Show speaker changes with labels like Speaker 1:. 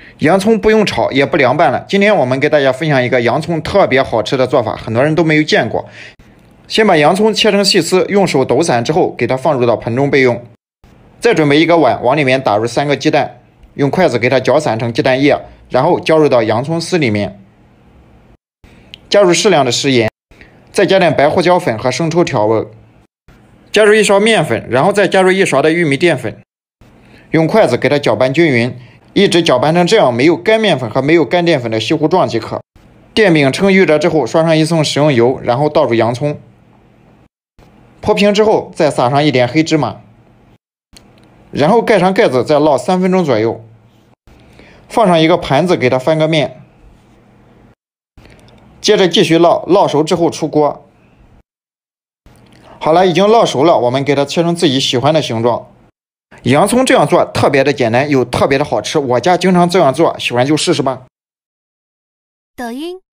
Speaker 1: 洋葱不用炒，也不凉拌了。今天我们给大家分享一个洋葱特别好吃的做法，很多人都没有见过。先把洋葱切成细丝，用手抖散之后，给它放入到盆中备用。再准备一个碗，往里面打入3个鸡蛋，用筷子给它搅散成鸡蛋液，然后浇入到洋葱丝里面，加入适量的食盐，再加点白胡椒粉和生抽调味，加入1勺面粉，然后再加入1勺的玉米淀粉，用筷子给它搅拌均匀，一直搅拌成这样没有干面粉和没有干淀粉的稀糊状即可。电饼趁预热之后，刷上1层食用油，然后倒入洋葱，泼平之后再撒上一点黑芝麻，然后盖上盖子，再烙3分钟左右。放上一个盘子给它翻个面，接着继续烙，烙熟之后出锅。好了，已经烙熟了，我们给它切成自己喜欢的形状。洋葱这样做特别的简单，又特别的好吃，我家经常这样做，喜欢就试试吧。
Speaker 2: 抖音。